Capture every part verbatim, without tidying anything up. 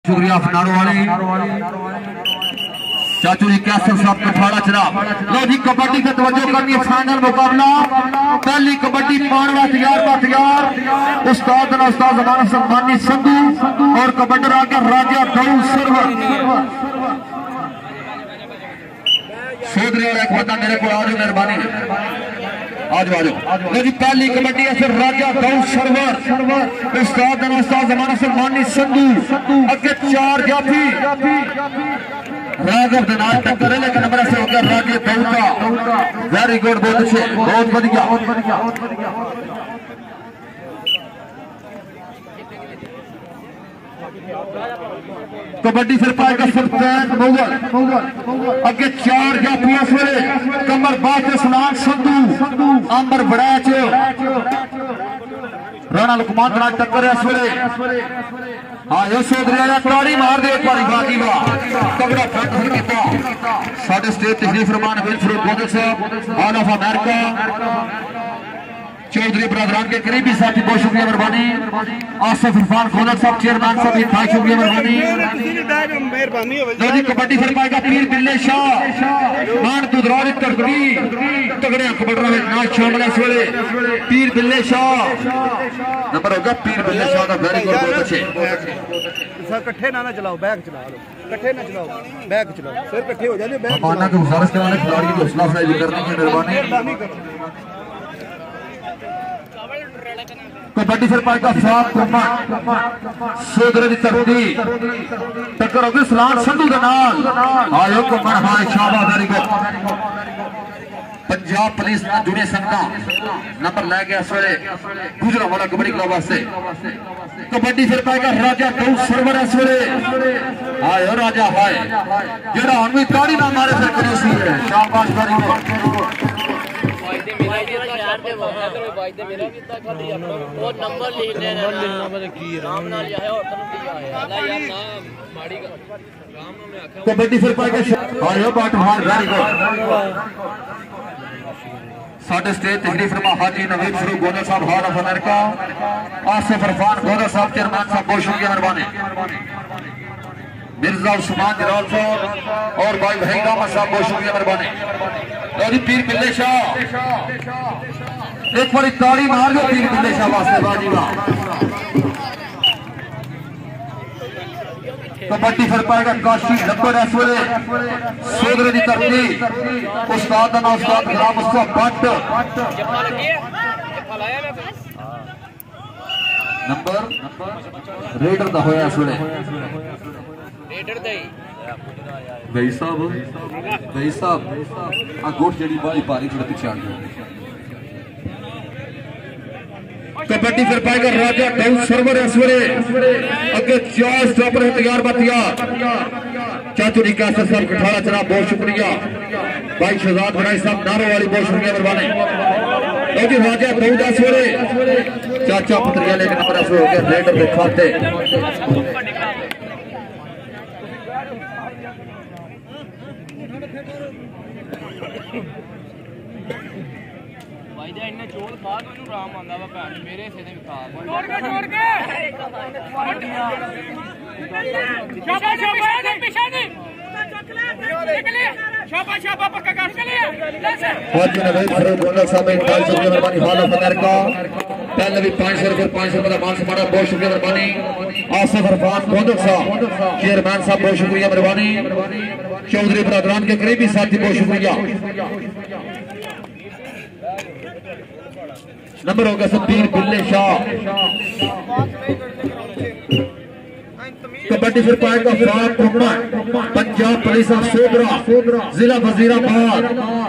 शुक्रिया फनाड़ो वाले चाचू जी कैसर साहब कठाड़ा चला। लो जी कबड्डी से तवज्जो करनी है। फाइनल मुकाबला पहली कबड्डी पानवा तैयार बा तैयार उस्ताद ना उस्ताद जमाना सम्मानी संधू और कबड्डर आगे राजा दऊ सरवर सोदरी और एक बंदा मेरे को आज मेहरबानी आज बाजो लो जी पहली कबड्डी है फिर राजा दऊ सरवर उस्ताद ना उस्ताद जमाना सम्मानी संधू अगे चार जाफी राघव दिनाज टक्कर है लेकिन नंबर से होकर राजे दौका वेरी गुड बहुत अच्छे बहुत बढ़िया कबड्डी फिर पाएगा सुल्तान मुगल अगे चार जाफिया फिरे कमर बात सुनान संधू अंबर बड़ाच राणा लुकमान दिनाज टक्कर है फिरे हाँ यो सोदरिया ताड़ी मार दे एक बारी बाकी वाह तगड़ा फट किया साडे स्टेट तशरीफ फरमान विल्फ्रेड बोदल साहब ऑल ऑफ अमेरिका चौधरी बरादरान के करीबी साथी बहुत शुक्रिया मेहरबानी आसिफ इरफान खोलक साहब चेयरमैन साहब बहुत शुक्रिया मेहरबानी जी कबड्डी फिर पाएगा पीर बिल्ले शाह मान दुधरौली तड़कड़ी तगड़े कबड्डर में नाच शामिल है इस वेले पीर बिल्ले शाह नंबर होगा पीर बिल्ले शाह का वेरी गुड बहुत अच्छे इकट्ठे ना ना चलाओ बैग चला लो इकट्ठे ना चलाओ बैग चलाओ फिर इकट्ठे हो जाने बैग माना की गुजारिश करने खिलाड़ी की हौसला अफजाई करने की मेहरबानी कबड्डी फिर पाएगा साफ सोदरे की तरती टक्कर होगी सलाम संधू के नाल आयो कुमन हाय शाबाश वेरी गुड पंजाब पुलिस जुड़े संघा नंबर लै गया इस वेले गुजरा वाला कबड्डी क्लब वास्ते कबड्डी फिर पाएगा राजा दऊ सरवर इस वेले आयो राजा हाय जेड़ा हुण भी ताड़ी ना मारे फिर करी सी शाबाश वेरी गुड कबड्डी फिर पाएगा आयो बाटवान वेरी गुड साडे स्टेज तशरीफ फरमा हाजी नवीद फरूक गोदर साहब hall of America Asif Irfan Godar साहब चेयरमैन साहब बहुत शुक्रिया मेहरबानी मिर्जा उस्मान जलाल साहब और भाई भाई रामा साहब बहुत शुक्रिया मेहरबानी पीर बिल्ले शाह एक बार ताड़ी मार दो पीर बिल्ले शाह वास्ते बाजी वाह कबड्डी फिर पाएगा काशी नंबर इस वेले सोदरे की धरती उस्ताद ना उस्ताद गुलाम मुस्तफा भट्ट नंबर रेडर का होया इस वेले भाई साहब भाई साहब आ गोट जड़ी बाई भारी थोड़ा पीछे आ गई कबड्डी फिर पाएगा राजा दऊ सरवर इस वेले अगे चार स्टॉपर है तैयार बा तैयार चाचू जी कैसर साहब कठाड़ा चला बहुत शुक्रिया भाई शहजाद बनाई साहब नारो वाली बहुत शुक्रिया मेहरबानी जी राजा दऊ दस वेले चाचा पुत्रिया लेकिन नंबर हो गया रेडर के खाते चोल बाद राम आंदा वा भैन मेरे हिस्से दे विकास छोड़ के छोड़ के शाबाश शाबाश पीछे नहीं निकले शाबाश शाबाश पक्का कर चले हाजी नवीद फरूक गोदर साहब बहुत शुक्रिया मेहरबानी हॉल ऑफ अमेरिका पहले भी पाँच सौ रुपये पाँच सौ रुपये का मान सम्मान बहुत शुक्रिया मेहरबानी आसिफ इरफान गोदर साहब चेयरमैन साहब बहुत शुक्रिया मेहरबानी चौधरी बरादरान के करीबी साथी बहुत शुक्रिया नंबर होगा पीर बिल्ले शाह कबड्डी फिर पाएगा पंजाब पुलिस सोदरा जिला वजीराबाद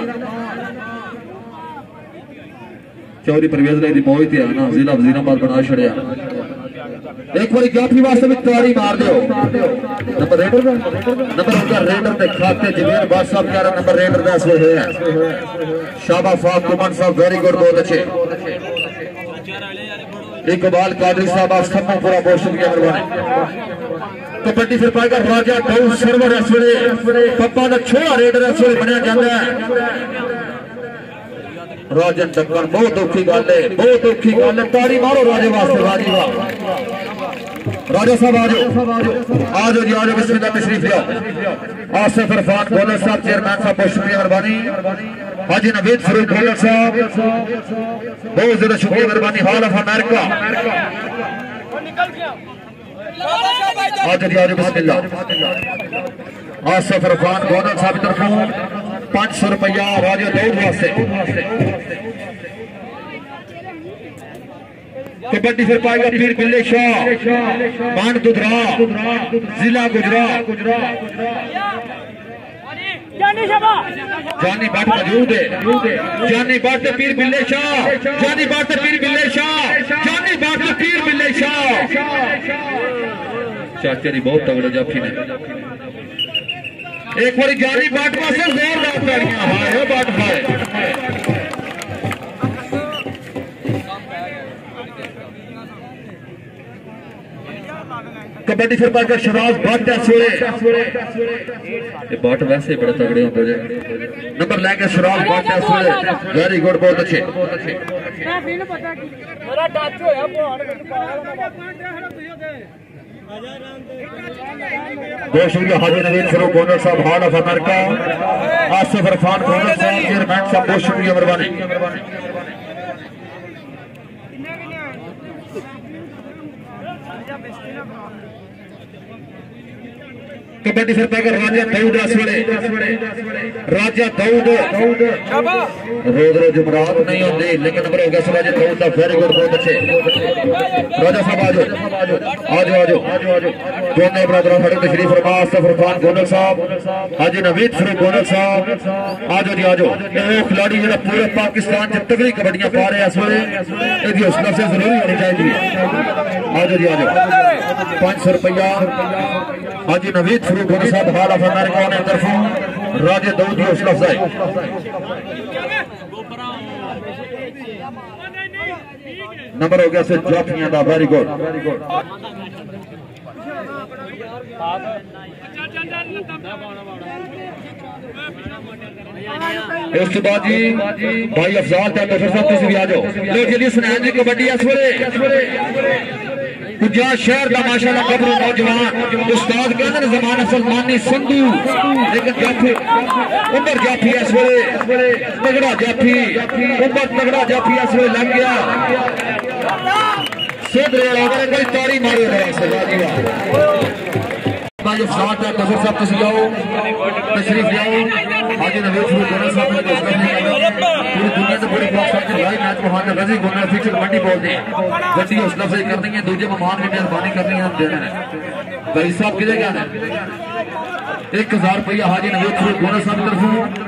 चौधरी परवेज ने मोहित है ना जिला वजीराबाद बना छड़िया एक बार जाफी वास्ते भी ताड़ी मार दो नंबर रेडर का नंबर होगा रेडर के खाते जमीर बाद साहब कह रहा नंबर रेडर का इसमें है शाबाश फाक कुमान साहब वेरी गुड बहुत अच्छे इकबाल कादरी साहब आप सबको पूरा बहुत शुक्रिया मेहरबानी कबड्डी फिर पाएगा राजा दऊ सरवर इस वेले पप्पा का छोड़ा रेडर इस वेले बनया जाता है राजन टक्कर बहुत औखी गल है बहुत औखी गल है ताड़ी मारो राजे वास्ते राजी वाह राजा साहब आ जाओ आ जाओ जी आ जाओ बिस्मिल्लाह तशरीफ ले आओ। आसिफ इरफान गोलर साहब चेयरमैन साहब बहुत शुक्रिया मेहरबानी। हाजी नवीद फरूक गोलर साहब बहुत ज्यादा शुक्रिया मेहरबानी। हॉल ऑफ अमेरिका आ जाओ जी आ जाओ बिस्मिल्लाह। आसिफ इरफान गोलर साहब की तरफ पांच सौ रुपया राजा दौड़ वास्ते। कबड्डी फिर पाएगा पीर बिल्ले शाह बांड दुधरा जिला गुजरात। जानी बाट मौजूद है। जानी बाट पीर बिल्ले शाह जानी बाट पीर बिल्ले शाह जानी बाट पीर बिल्ले शाह। चाचा जी बहुत तगड़ा जाफी ने एक बार जानी बाट पासे जोरदार तालियां हाय बाट भाई। कबड्डी फिर पाकर शराज बाट बाट वैसे बड़े तगड़े होते हैं। नंबर लेके शराज बाट वेरी गुड बहुत अच्छे। बहुत शुक्रिया हाजी नवीद फरूक गोनर साहब hall of America. Asif Irfan Gonar साहब चेयरमैन साहब बहुत शुक्रिया मेहरबानी। कबड्डी फिर पाकर राजा दाऊद राजा दाऊद रोज रोज जुमरात नहीं होते लेकिन नंबर हो गया राजा दाऊद का वेरी गुड बहुत अच्छे। राजा साहब आ जाओ आ जाओ आ जाओ दोनों बरादर खड़े तशरीफ फरमा। आसिफ इरफान गोनर साहब हाजी नवीद फरूक गोनर साहब आ जाओ जी आ जाओ। खिलाड़ी जो पूरे पाकिस्तान से तगड़ी कबड्डियां पा रहे हैं इस वे इसकी हौसला से जरूरी होनी चाहिए। आ जाओ जी आ जाओ पांच सौ रुपया हाजी नवीद फरूक गोनर साहब हॉल ऑफ अमेरिका ने तरफों राजा दाऊद हौसला अफजाई। नंबर हो गया से जाफियां दा वेरी गुड। इस तो बाद जी भाई अफजाल डॉक्टर साहब तुम भी आ जाओ। लो चलिए सुनैन जी कबड्डी इस वे कुजा शहर का माशाल्लाह गबरू नौजवान उस्ताद कहते हैं जमाना सलमानी संधू लेकिन जाफी उमर जाफी इस वे तगड़ा जाफी उमर तगड़ा जाफी इस वे लग गया सोदरे अगर कोई तारी मारो भाई साथ है कफर साहब तुम आओ तशरीफ लाओ। हाजी नवीद फरूक गोनर साहब ने पूरी दुनिया से पूरी पाकिस्तान के लाइव मैच मोहम्मद रजी गोनर फीचर कबड्डी बोलते हैं गड्डी हौसला अफजाई करनी है दूसरे मेहमान की मेहरबानी करनी है हम देना है। भाई साहब किधर क्या है एक हजार रुपया हाजी नवीद फरूक गोनर साहब की तरफ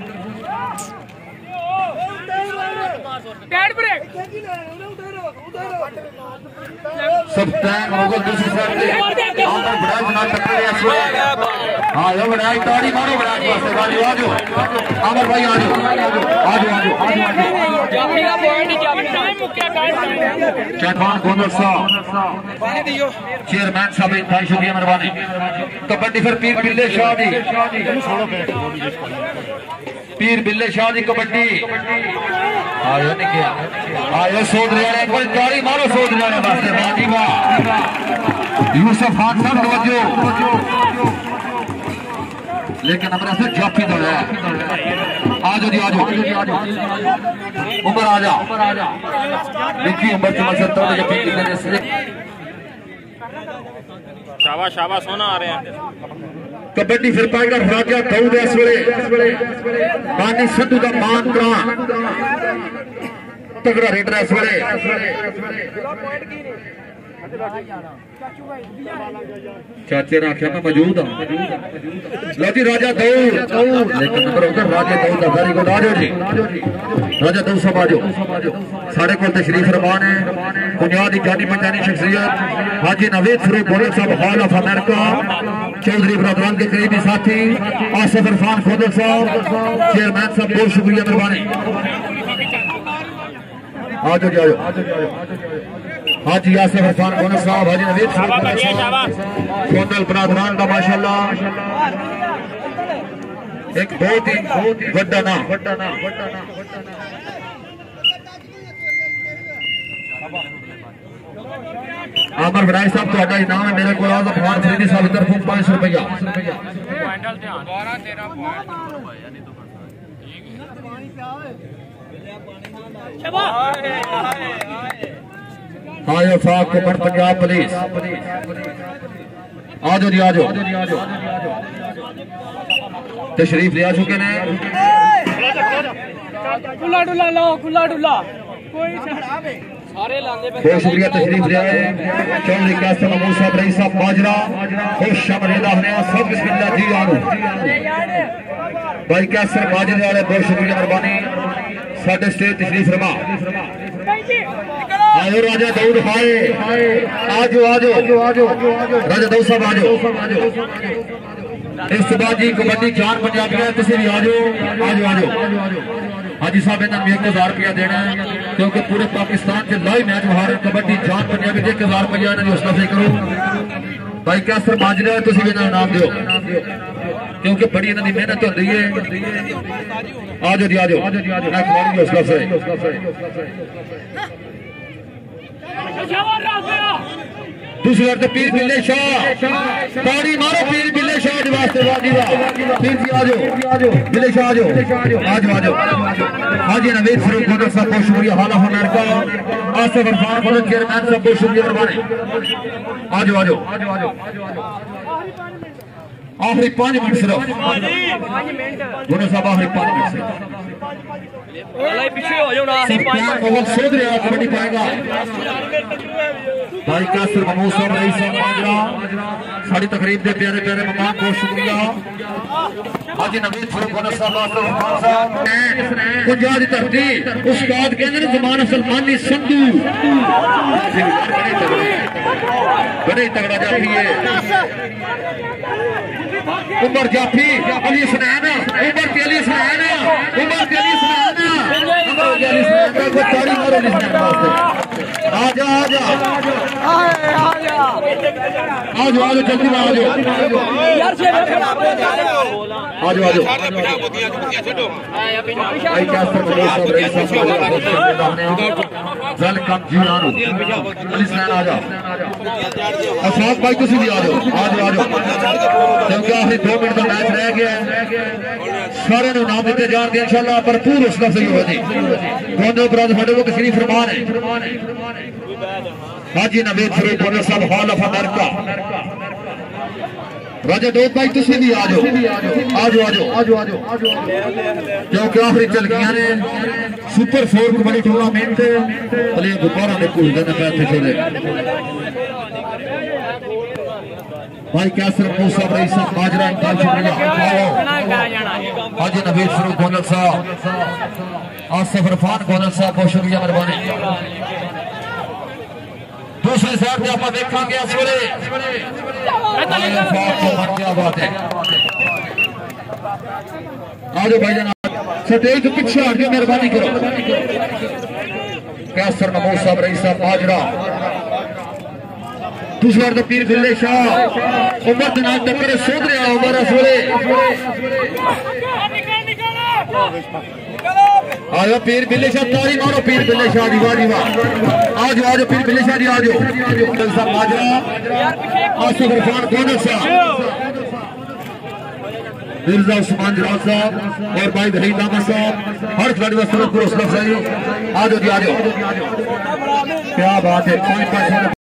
सब टैंक होगा दूसरी साइड पे आमर बड़ा जना टक्कर है। हां ये बड़ा ताड़ी मारो बड़ा पासे वाली आ जाओ आमर भाई आ जाओ आ जाओ आ जाओ आ जाओ जाफी का पॉइंट जाफी मुक्या काट चौहान गोनर साहब पानी दियो चेयरमैन साहब भाई शुक्रिया मेहरबानी। कबड्डी फिर पीर बिल्ले शाह दी पीर बिल्ले शाह दी कबड्डी आयो ने क्या आयो सोदरे वाले कोई ताड़ी मारो सोदरे वाले वास्ते बाजी वाह यूसुफ खान साहब तवज्जो लेकिन हमारा से जाफी दौड़ा है। आ जाओ जी आ जाओ उमर आ जा देखिए उमर के मसद तो जब कितने से शाबाश शाबाश सोना आ रहे हैं। कबड्डी फिर पाएगा राजा दाऊद इस वे बानी संधू का मान प्राण तगड़ा रेडर इस वे चाचे ने आख्या मैं मौजूद हूं लो जी राजा दाऊद लेकिन नंबर उधर राजा दाऊद का वेरी गुड आ जाओ जी राजा दाऊद साहब आ जाओ साढ़े को तशरीफ फरमान है बुनियादी जानी पहचानी शख्सियत हाजी नवीद फरूक गोनर साहब हॉल ऑफ अमेरिका चौधरी बरादरान के करीबी साथी आसिफ इरफान गोनर साहब चेयरमैन साहब बहुत शुक्रिया मेहरबानी। आ जाओ जी आ जाओ हाजी आसिफ इरफान गोनर साहब हाजी नवीद फरूक गोनर साहब सोनल बरादरान का माशाल्लाह एक बहुत ही बड़ा नाम बड़ा नाम बड़ा नाम आमर वराय साहब ਤੁਹਾਡਾ ਇਨਾਮ ਹੈ ਮੇਰੇ ਕੋਲ ਆਜ਼ ਅਫਵਾਨ ਫਰੀਦੀ ਸਾਹਿਬ ਦੀ ਤਰਫੋਂ पाँच सौ रुपया क्वांटल ध्यान बारह तेरह पॉइंट आयो फाक कुमन पंजाब पुलिस आजो जी आजो तशरीफ ले आ चुके ने खुला डुला लो खुला डुला कोई सारे लांदे पे बहुत शुक्रिया तशरीफ ले आए चौधरी कासिम महमूद साहब रईस साहब माजरा खुश शमरेदा हने सब बिस्मिल्लाह जी आनो भाई कासिम माजरे वाले बहुत शुक्रिया मेहरबानी साडे स्टेज तशरीफ फरमा आयो राजा दाऊद हाय आजो आजो आजो राजा दाऊद साहब आजो इस बाद जी कबड्डी चार पंजाबियां तुसी भी आजो आजो आजो हाजी साहब इन्होंने एक हजार रुपया देना है क्योंकि पूरे पाकिस्तान के लाइव मैच बाहर कबड्डी जान पंजाबी एक हजार रुपया इन्होंने हौसला अफजाई करो भाई कैसर माजरा तुम भी इन्होंने नाम दो क्योंकि बड़ी इन्होंने मेहनत होती है आजो जी आजो हौसला अफजाई दूसरी बार तो पीर बिल्ले शाह पानी मारो पीर बिल्ले शाह जी वास्ते वाजी वाह पीर जी आजो बिल्ले शाह आजो आजो आजो हाजी नवीद फरूक गोदर साहब बहुत शुक्रिया हाला हुनर का आसिफ इरफान फरूक चेयरमैन साहब बहुत शुक्रिया मेहरबानी आजो आजो आखिरी पांच मिनट सिर्फ गोदर साहब आखिरी पांच मिनट सिर्फ पीछे हो जाओ ना सोच रहे कबड्डी पाएगा भाई कासिम महमूद साहब रईस साहब माजरा साड़ी तकरीब के प्यारे प्यारे मेहमान बहुत शुक्रिया हाजी नवीद फरूक गोदर साहब पंजाब की धरती उस्ताद कहते हैं जमाना सलमानी संधू बड़े तगड़ा जाफी है उमर जाफी अली सुनैन उमर के अली सुनैन उमर के अली सुनैन उमर के अली सुनैन को ताड़ी मारो अली सुनैन वास्ते आजा आजा आजो आजो जल्दी में आजो आजो आजो भाई कैसर महमूद साहब रईस साहब वेलकम जी आनो अली सुनैन आजा अशफाक भाई तुसी भी आजो आजो आजो क्योंकि आखिरी दो मिनट का मैच रह गया सारे नाम दिते जाएंगे इंशाल्लाह भरपूर हौसला अफजाई होगी दोनों उपरांत साडे को तशरीफ फरमान है हाजी नवीद फरूक गोदर साहब हॉल ऑफ अमेरिका राजा दो भाई तुसी भी आ जाओ आजो आजो आजो आजो क्योंकि आखिरी चल गया ने super four kabaddi tournament player दोबारा ने कूद देने पैसे छोड़े भाई कैसर महमूद साहब रईस साहब माजरा इंतजार शुक्रिया हाजी नवीद फरूक गोदर साहब आसिफ इरफान गोदर साहब बहुत शुक्रिया मेहरबानी दूसरी साइड पे आप देखा इस वेले क्या बात है आजो भाई जान स्टेज तो पीछे हट के मेहरबानी करो कैसर महमूद साहब रईस साहब माजरा दूसरी बार तो पीर बिल्ले शाह उमर के नाम टक्कर सोच रहा उमर इस वेले आयो पीर बिल्ले शाह तारी मारो पीर बिल्ले शाह जी वाह जी वाह आज आज पीर बिल्ले शाह जी आज साहब माजरा आसिफ इरफान गोदर साहब मिर्जा उस्मान जलाल साहब और भाई वहीद अहमद साहब हर खिलाड़ी वास्ते हौसला अफजाई आज जी आज क्या बात है।